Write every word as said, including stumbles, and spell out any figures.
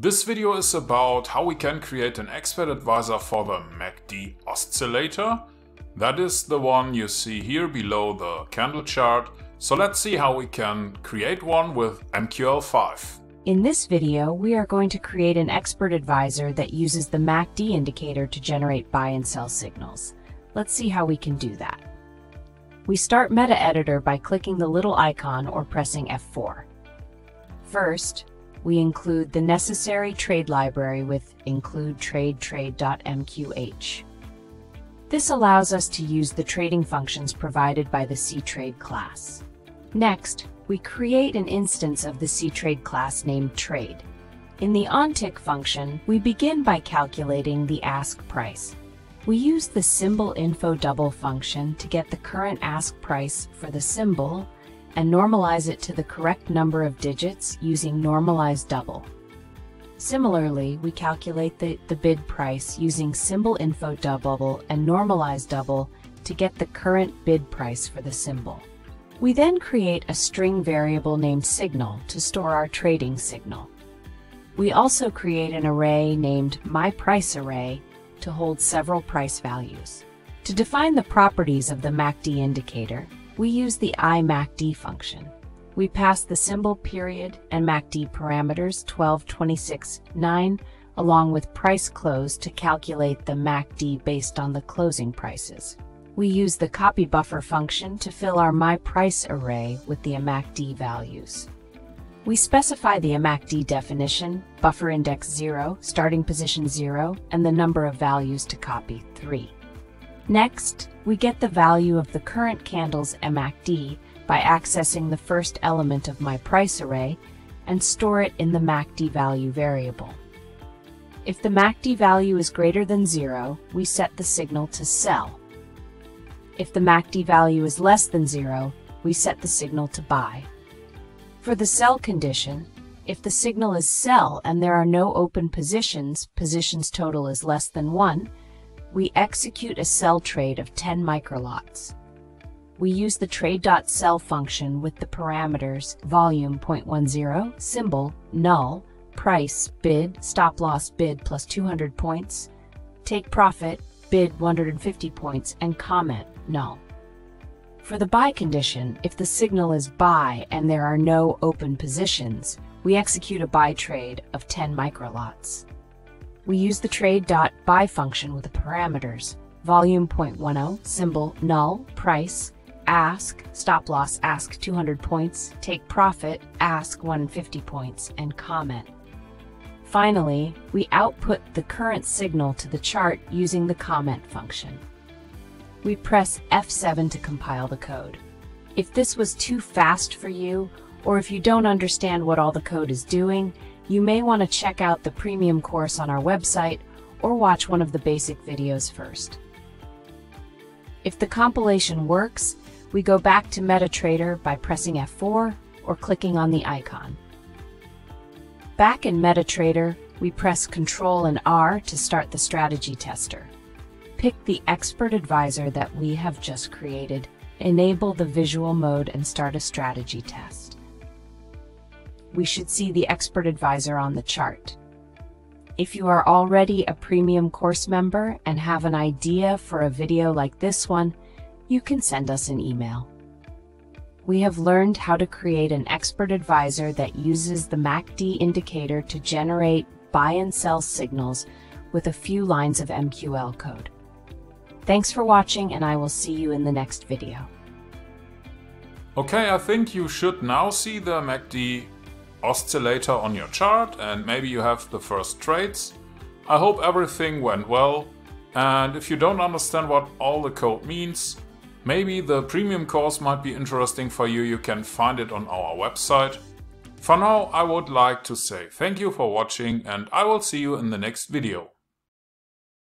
This video is about how we can create an expert advisor for the M A C D oscillator. That is the one you see here below the candle chart. So let's see how we can create one with M Q L five. In this video, we are going to create an expert advisor that uses the M A C D indicator to generate buy and sell signals. Let's see how we can do that. We start Metaeditor by clicking the little icon or pressing F four. First, we include the necessary trade library with include Trade Trade dot M Q H. This allows us to use the trading functions provided by the CTrade class. Next, we create an instance of the CTrade class named Trade. In the OnTick function, we begin by calculating the ask price. We use the SymbolInfoDouble function to get the current ask price for the symbol and normalize it to the correct number of digits using normalizeDouble. Similarly, we calculate the, the bid price using SymbolInfoDouble and normalizeDouble to get the current bid price for the symbol. We then create a string variable named signal to store our trading signal. We also create an array named myPriceArray to hold several price values. To define the properties of the M A C D indicator, we use the I M A C D function. We pass the symbol period and M A C D parameters twelve, twenty-six, nine, along with price close to calculate the M A C D based on the closing prices. We use the copy buffer function to fill our myPriceArray with the M A C D values. We specify the M A C D definition, buffer index zero, starting position zero, and the number of values to copy, three. Next, we get the value of the current candle's M A C D by accessing the first element of myPriceArray and store it in the M A C D value variable. If the M A C D value is greater than zero, we set the signal to sell. If the M A C D value is less than zero, we set the signal to buy. For the sell condition, if the signal is sell and there are no open positions, positions total is less than one, we execute a sell trade of ten microlots. We use the trade.sell function with the parameters volume zero point one zero, symbol, null, price, bid, stop loss bid plus two hundred points, take profit, bid one hundred fifty points, and comment, null. For the buy condition, if the signal is buy and there are no open positions, we execute a buy trade of ten microlots. We use the trade.buy function with the parameters volume zero point one zero, symbol, null, price, ask, stop loss ask two hundred points, take profit, ask one hundred fifty points, and comment. Finally, we output the current signal to the chart using the comment function. We press F seven to compile the code. If this was too fast for you, or if you don't understand what all the code is doing, you may want to check out the premium course on our website or watch one of the basic videos first. If the compilation works, we go back to MetaTrader by pressing F four or clicking on the icon. Back in MetaTrader, we press Control and R to start the strategy tester. Pick the expert advisor that we have just created, enable the visual mode, and start a strategy test. We should see the expert advisor on the chart. If you are already a premium course member and have an idea for a video like this one, you can send us an email. We have learned how to create an expert advisor that uses the M A C D indicator to generate buy and sell signals with a few lines of M Q L code. Thanks for watching, and I will see you in the next video. Okay, I think you should now see the M A C D oscillator on your chart, and maybe you have the first trades. I hope everything went well, and if you don't understand what all the code means, maybe the premium course might be interesting for you. You can find it on our website. For now, I would like to say thank you for watching, and I will see you in the next video.